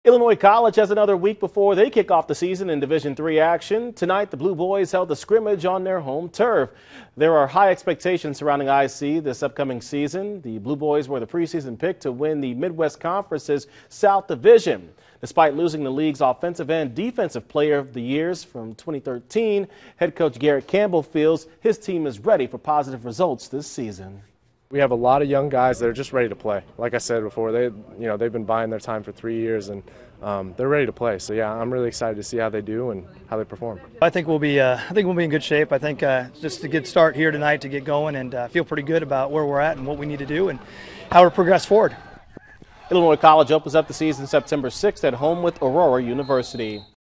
Illinois College has another week before they kick off the season in Division III action. Tonight, the Blue Boys held a scrimmage on their home turf. There are high expectations surrounding IC this upcoming season. The Blue Boys were the preseason pick to win the Midwest Conference's South Division. Despite losing the league's offensive and defensive player of the years from 2013, head coach Garrett Campbell feels his team is ready for positive results this season. We have a lot of young guys that are just ready to play. Like I said before, they've been buying their time for 3 years, and they're ready to play. So yeah, I'm really excited to see how they do and how they perform. I think we'll be in good shape. I think just a good start here tonight to get going, and feel pretty good about where we're at and what we need to do and how to progress forward. Illinois College opens up the season September 6th at home with Aurora University.